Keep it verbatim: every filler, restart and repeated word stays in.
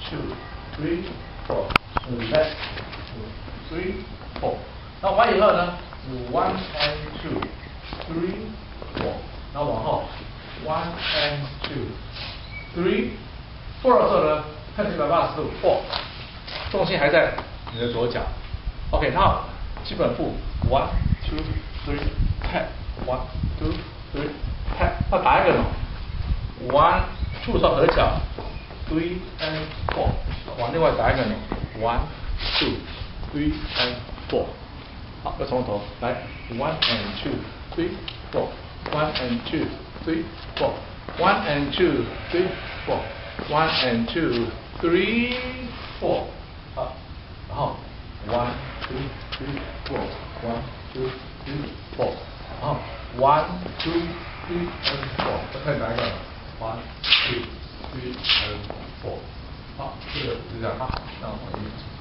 two, three, four. Left, three, four. 那完以后呢是 one and two, three, four. 然后往后 one and two, three, four 的时候呢，看一百八十度 four， 重心还在你的左脚。OK， 那基本步 one, two, three, tap, one, two, three, tap。那打一个呢 one, two 的时候合脚 three and four， 往另外打一个呢 one, two, three and four。好，又从头来 one and two, three, four, one and two, three, four, one and two, three, four, one and two, three, four。好，然后 one, two, three, four, one, two, three, four， 然后 one, two, three and four， 再看哪一个 one, two, three and four。好，这个就这样。好，那我们。